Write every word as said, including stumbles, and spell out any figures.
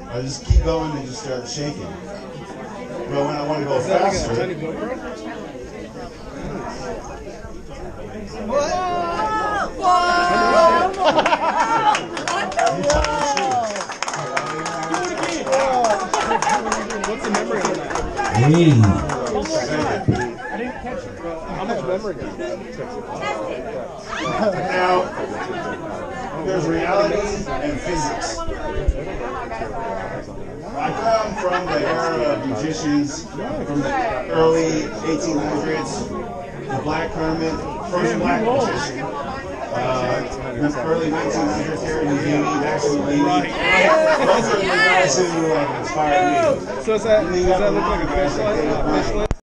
I just keep going and just start shaking. But when I want to go faster, Like a tiny GoPro? Whoa! What's the memory on that? Hey. I didn't catch it. How much memory do you have? now there's reality and physics. I come from the era of magicians from the early eighteen hundreds. The Black Hermit, first black magician. Uh, early nineteen hundreds, Harry Houdini, Max Houdini. Those are the guys who uh, inspired me. So does that, does that look like a fish light?